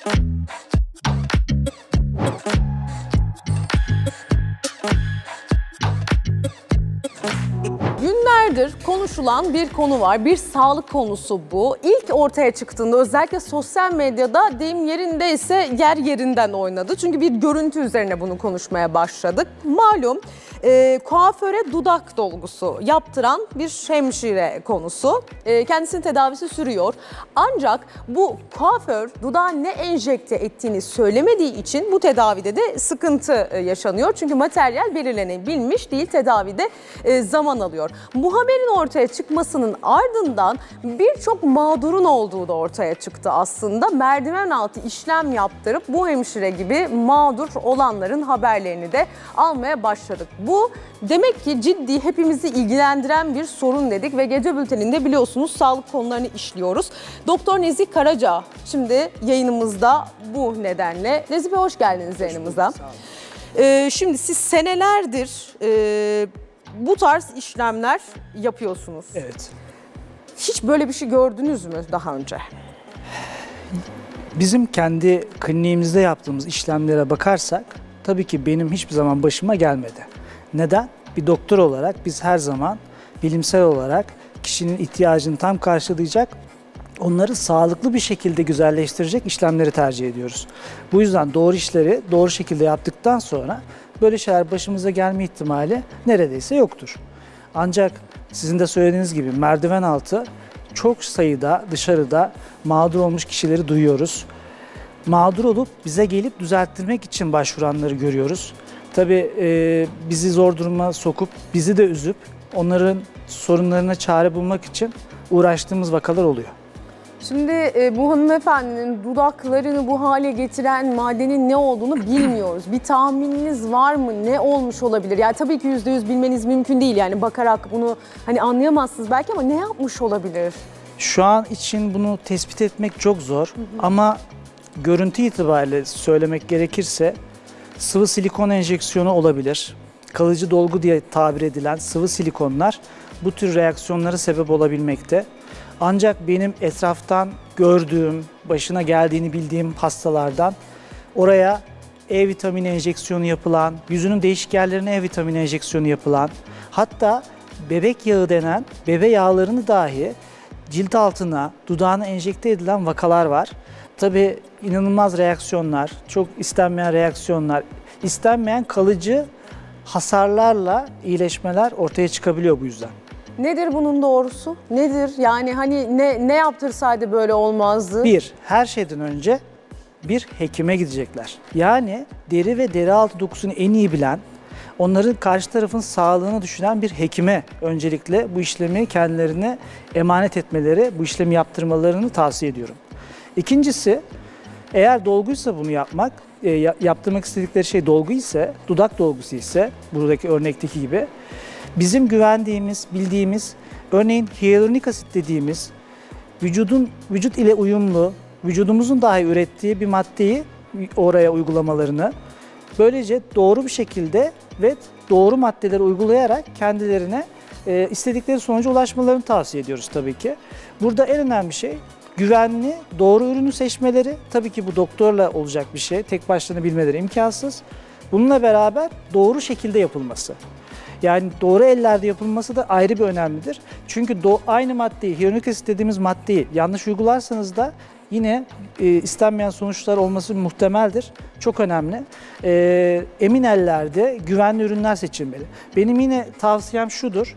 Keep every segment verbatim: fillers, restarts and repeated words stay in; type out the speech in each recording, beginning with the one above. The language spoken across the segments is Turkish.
Günlerdir konuşulan bir konu var. Bir sağlık konusu bu. İlk ortaya çıktığında özellikle sosyal medyada deyim yerindeyse yer yerinden oynadı. Çünkü bir görüntü üzerine bunu konuşmaya başladık. Malum e, kuaföre dudak dolgusu yaptıran bir hemşire konusu. E, kendisinin tedavisi sürüyor. Ancak bu kuaför dudağa ne enjekte ettiğini söylemediği için bu tedavide de sıkıntı yaşanıyor. Çünkü materyal belirlenebilmiş değil, tedavide e, zaman alıyor. Bu haberin ortaya çıkmasının ardından birçok mağdurun olduğu da ortaya çıktı aslında. Merdiven altı işlem yaptırıp bu hemşire gibi mağdur olanların haberlerini de almaya başladık. Bu demek ki ciddi, hepimizi ilgilendiren bir sorun dedik ve gece bülteninde biliyorsunuz sağlık konularını işliyoruz. Doktor Nezih Karaca şimdi yayınımızda bu nedenle. Nezih Bey hoş geldiniz yayınımıza. Hoş bulduk, sağ olun. Ee, şimdi siz senelerdir e, bu tarz işlemler yapıyorsunuz. Evet. Hiç böyle bir şey gördünüz mü daha önce? Bizim kendi kliniğimizde yaptığımız işlemlere bakarsak tabii ki benim hiçbir zaman başıma gelmedi. Neden? Bir doktor olarak biz her zaman bilimsel olarak kişinin ihtiyacını tam karşılayacak, onları sağlıklı bir şekilde güzelleştirecek işlemleri tercih ediyoruz. Bu yüzden doğru işleri doğru şekilde yaptıktan sonra böyle şeyler başımıza gelme ihtimali neredeyse yoktur. Ancak sizin de söylediğiniz gibi merdiven altı çok sayıda dışarıda mağdur olmuş kişileri duyuyoruz. Mağdur olup bize gelip düzelttirmek için başvuranları görüyoruz. Tabii e, bizi zor duruma sokup bizi de üzüp onların sorunlarına çare bulmak için uğraştığımız vakalar oluyor. Şimdi e, bu hanımefendinin dudaklarını bu hale getiren maddenin ne olduğunu bilmiyoruz. Bir tahmininiz var mı? Ne olmuş olabilir? Yani tabii ki yüzde yüz bilmeniz mümkün değil. Yani bakarak bunu hani anlayamazsınız belki ama ne yapmış olabilir? Şu an için bunu tespit etmek çok zor. Hı hı. Ama görüntü itibariyle söylemek gerekirse sıvı silikon enjeksiyonu olabilir. Kalıcı dolgu diye tabir edilen sıvı silikonlar bu tür reaksiyonlara sebep olabilmekte. Ancak benim etraftan gördüğüm, başına geldiğini bildiğim hastalardan oraya E vitamini enjeksiyonu yapılan, yüzünün değişik yerlerine E vitamini enjeksiyonu yapılan, hatta bebek yağı denen bebe yağlarını dahi cilt altına, dudağına enjekte edilen vakalar var. Tabii inanılmaz reaksiyonlar, çok istenmeyen reaksiyonlar, istenmeyen kalıcı hasarlarla iyileşmeler ortaya çıkabiliyor bu yüzden. Nedir bunun doğrusu? Nedir? Yani hani ne, ne yaptırsaydı böyle olmazdı? Bir, her şeyden önce bir hekime gidecekler. Yani deri ve deri altı dokusunu en iyi bilen, onların karşı tarafın sağlığını düşünen bir hekime öncelikle bu işlemi kendilerine emanet etmeleri, bu işlemi yaptırmalarını tavsiye ediyorum. İkincisi, eğer dolguysa bunu yapmak, e, yaptırmak istedikleri şey dolgu ise, dudak dolgusu ise, buradaki örnekteki gibi, bizim güvendiğimiz, bildiğimiz, örneğin hyaluronik asit dediğimiz, vücudun vücut ile uyumlu, vücudumuzun dahi ürettiği bir maddeyi oraya uygulamalarını, böylece doğru bir şekilde ve doğru maddeleri uygulayarak kendilerine e, istedikleri sonuca ulaşmalarını tavsiye ediyoruz tabii ki. Burada en önemli şey güvenli, doğru ürünü seçmeleri. Tabii ki bu doktorla olacak bir şey. Tek başlarına bilmeleri imkansız. Bununla beraber doğru şekilde yapılması. Yani doğru ellerde yapılması da ayrı bir önemlidir. Çünkü aynı maddeyi, hyaluronik asit dediğimiz maddeyi yanlış uygularsanız da yine e, istenmeyen sonuçlar olması muhtemeldir. Çok önemli. E, emin ellerde güvenli ürünler seçilmeli. Benim yine tavsiyem şudur.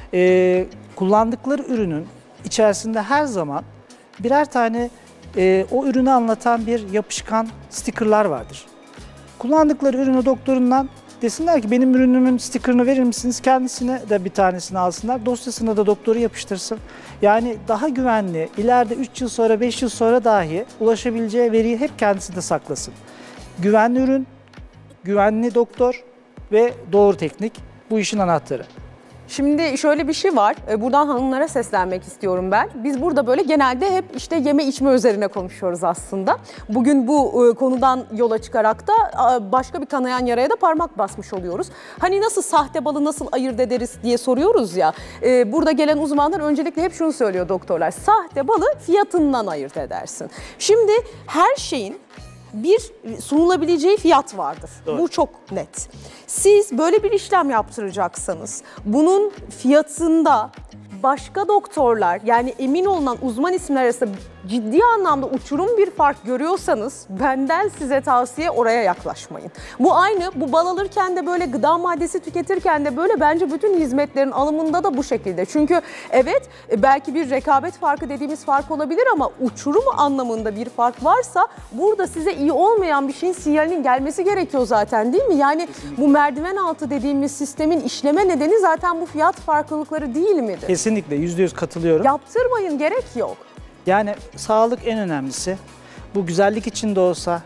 E, kullandıkları ürünün içerisinde her zaman birer tane e, o ürünü anlatan bir yapışkan stickerlar vardır. Kullandıkları ürünü doktorundan desinler ki benim ürünümün stickerını verir misiniz? Kendisine de bir tanesini alsınlar. Dosyasına da doktoru yapıştırsın. Yani daha güvenli, ileride üç yıl sonra, beş yıl sonra dahi ulaşabileceği veriyi hep kendisinde saklasın. Güvenli ürün, güvenli doktor ve doğru teknik bu işin anahtarı. Şimdi şöyle bir şey var. Buradan hanımlara seslenmek istiyorum ben. Biz burada böyle genelde hep işte yeme içme üzerine konuşuyoruz aslında. Bugün bu konudan yola çıkarak da başka bir kanayan yaraya da parmak basmış oluyoruz. Hani nasıl sahte balı nasıl ayırt ederiz diye soruyoruz ya. Burada gelen uzmanlar öncelikle hep şunu söylüyor doktorlar. Sahte balı fiyatından ayırt edersin. Şimdi her şeyin bir sunulabileceği fiyat vardır. Doğru. Bu çok net. Siz böyle bir işlem yaptıracaksanız bunun fiyatında başka doktorlar, yani emin olunan uzman isimler arasında ciddi anlamda uçurum bir fark görüyorsanız benden size tavsiye oraya yaklaşmayın. Bu aynı, bu bal alırken de böyle, gıda maddesi tüketirken de böyle, bence bütün hizmetlerin alımında da bu şekilde. Çünkü evet belki bir rekabet farkı dediğimiz fark olabilir ama uçurum anlamında bir fark varsa burada size iyi olmayan bir şeyin sinyalinin gelmesi gerekiyor zaten, değil mi? Yani bu merdiven altı dediğimiz sistemin işleme nedeni zaten bu fiyat farklılıkları değil midir? Kesinlikle yüzde yüz katılıyorum. Yaptırmayın, gerek yok. Yani sağlık en önemlisi. Bu güzellik için de olsa,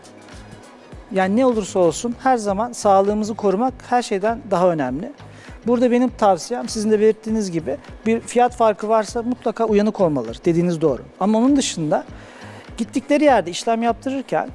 yani ne olursa olsun her zaman sağlığımızı korumak her şeyden daha önemli. Burada benim tavsiyem, sizin de belirttiğiniz gibi, bir fiyat farkı varsa mutlaka uyanık olmalıdır. Dediğiniz doğru. Ama onun dışında gittikleri yerde işlem yaptırırken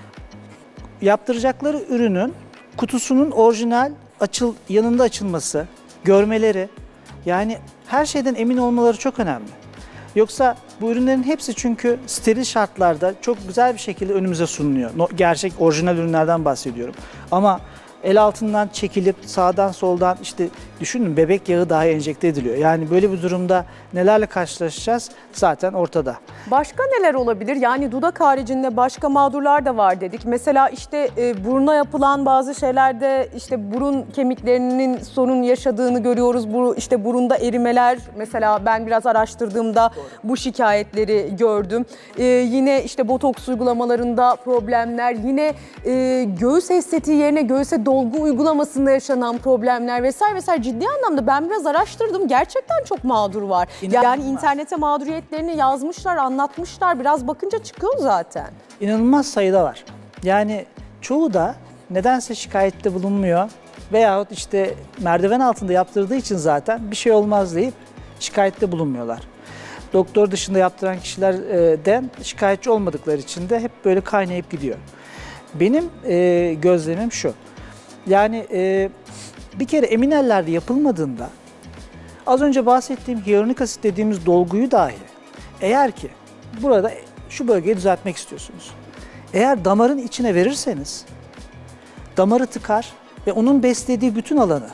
yaptıracakları ürünün kutusunun orijinal açıl yanında açılması, görmeleri, yani her şeyden emin olmaları çok önemli. Yoksa bu ürünlerin hepsi çünkü steril şartlarda çok güzel bir şekilde önümüze sunuluyor. Gerçek orijinal ürünlerden bahsediyorum. Ama el altından çekilip sağdan soldan, işte düşünün, bebek yağı dahi enjekte ediliyor. Yani böyle bir durumda nelerle karşılaşacağız zaten ortada. Başka neler olabilir? Yani dudak haricinde başka mağdurlar da var dedik. Mesela işte e, buruna yapılan bazı şeylerde işte burun kemiklerinin sorun yaşadığını görüyoruz. Bu işte burunda erimeler, mesela ben biraz araştırdığımda Doğru. bu şikayetleri gördüm. E, yine işte botoks uygulamalarında problemler, yine e, göğüs estetiği yerine göğüse dolgu uygulamasında yaşanan problemler vesaire vesaire, ciddi anlamda ben biraz araştırdım. Gerçekten çok mağdur var. İnanılmaz. Yani internete mağduriyetlerini yazmışlar, anlatmışlar. Biraz bakınca çıkıyor zaten. İnanılmaz sayıda var. Yani çoğu da nedense şikayette bulunmuyor veyahut işte merdiven altında yaptırdığı için zaten bir şey olmaz deyip şikayette bulunmuyorlar. Doktor dışında yaptıran kişilerden şikayetçi olmadıkları için de hep böyle kaynayıp gidiyor. Benim e, gözlemim şu. Yani e, bir kere emin ellerde yapılmadığında, az önce bahsettiğim hyaluronik asit dediğimiz dolguyu dahi, eğer ki burada şu bölgeyi düzeltmek istiyorsunuz, eğer damarın içine verirseniz damarı tıkar ve onun beslediği bütün alanı,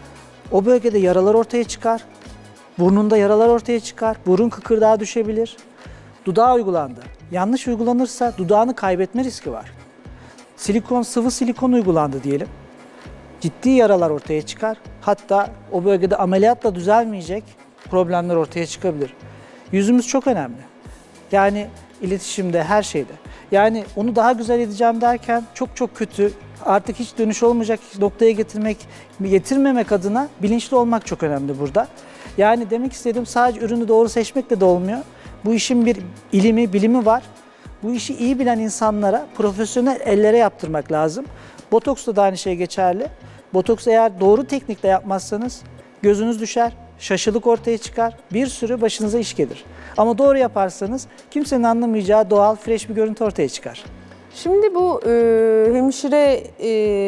o bölgede yaralar ortaya çıkar, burnunda yaralar ortaya çıkar, burun kıkırdağı düşebilir. Dudağa uygulandı. Yanlış uygulanırsa dudağını kaybetme riski var. Silikon, sıvı silikon uygulandı diyelim. Ciddi yaralar ortaya çıkar. Hatta o bölgede ameliyatla düzelmeyecek problemler ortaya çıkabilir. Yüzümüz çok önemli. Yani iletişimde, her şeyde. Yani onu daha güzel edeceğim derken çok çok kötü, artık hiç dönüş olmayacak noktaya getirmek, getirmemek adına bilinçli olmak çok önemli burada. Yani demek istediğim, sadece ürünü doğru seçmekle de olmuyor. Bu işin bir ilimi, bilimi var. Bu işi iyi bilen insanlara, profesyonel ellere yaptırmak lazım. Botoks'ta da aynı şey geçerli. Botoks eğer doğru teknikle yapmazsanız gözünüz düşer, şaşılık ortaya çıkar, bir sürü başınıza iş gelir. Ama doğru yaparsanız kimsenin anlamayacağı doğal, fresh bir görüntü ortaya çıkar. Şimdi bu e, hemşire e,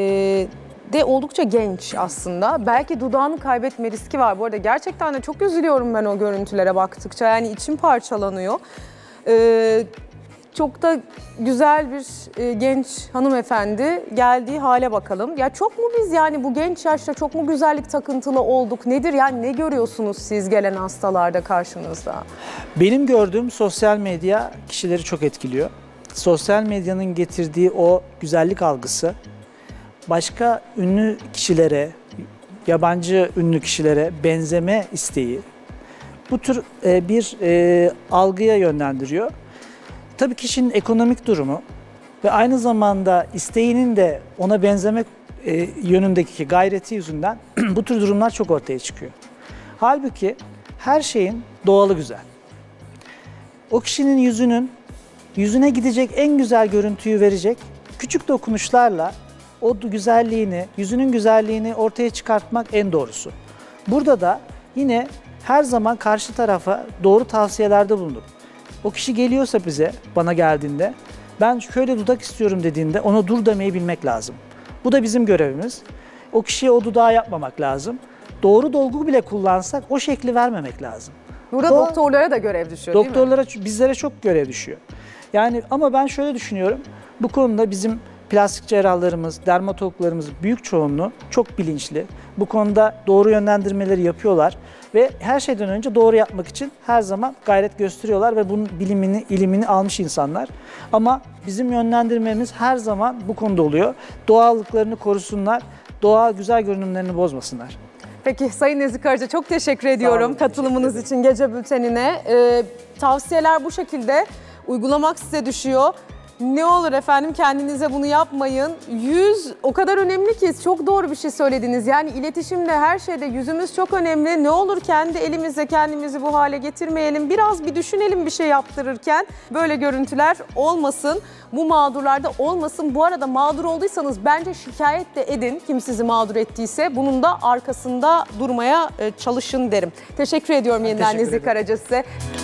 de oldukça genç aslında. Belki dudağını kaybetme riski var. Bu arada gerçekten de çok üzülüyorum ben o görüntülere baktıkça. Yani içim parçalanıyor. E, Çok da güzel bir e, genç hanımefendi, geldiği hale bakalım. Ya çok mu biz yani bu genç yaşta çok mu güzellik takıntılı olduk? Nedir yani, ne görüyorsunuz siz gelen hastalarda karşınızda? Benim gördüğüm, sosyal medya kişileri çok etkiliyor. Sosyal medyanın getirdiği o güzellik algısı başka ünlü kişilere, yabancı ünlü kişilere benzeme isteği bu tür e, bir e, algıya yönlendiriyor. Tabii kişinin ekonomik durumu ve aynı zamanda isteğinin de ona benzemek e, yönündeki gayreti yüzünden bu tür durumlar çok ortaya çıkıyor. Halbuki her şeyin doğalı güzel. O kişinin yüzünün, yüzüne gidecek en güzel görüntüyü verecek küçük dokunuşlarla o güzelliğini, yüzünün güzelliğini ortaya çıkartmak en doğrusu. Burada da yine her zaman karşı tarafa doğru tavsiyelerde bulunur. O kişi geliyorsa bize, bana geldiğinde, ben şöyle dudak istiyorum dediğinde ona dur demeyi bilmek lazım. Bu da bizim görevimiz. O kişiye o dudağı yapmamak lazım. Doğru dolgu bile kullansak o şekli vermemek lazım. Burada Doğru. doktorlara da görev düşüyor değil mi? Doktorlara, bizlere çok görev düşüyor. Yani ama ben şöyle düşünüyorum. Bu konuda bizim plastik cerrahlarımız, dermatologlarımız büyük çoğunluğu çok bilinçli. Bu konuda doğru yönlendirmeleri yapıyorlar ve her şeyden önce doğru yapmak için her zaman gayret gösteriyorlar ve bunun bilimini, ilimini almış insanlar. Ama bizim yönlendirmemiz her zaman bu konuda oluyor. Doğallıklarını korusunlar, doğal güzel görünümlerini bozmasınlar. Peki Sayın Nezih Karaca çok teşekkür ediyorum olun, katılımınız teşekkür için gece bültenine. Ee, tavsiyeler bu şekilde, uygulamak size düşüyor. Ne olur efendim kendinize bunu yapmayın. Yüz o kadar önemli ki, çok doğru bir şey söylediniz. Yani iletişimde, her şeyde yüzümüz çok önemli. Ne olur kendi elimizle kendimizi bu hale getirmeyelim. Biraz bir düşünelim bir şey yaptırırken. Böyle görüntüler olmasın. Bu mağdurlarda olmasın. Bu arada mağdur olduysanız bence şikayet de edin. Kim sizi mağdur ettiyse bunun da arkasında durmaya çalışın derim. Teşekkür ediyorum yeniden Nezih Karaca size.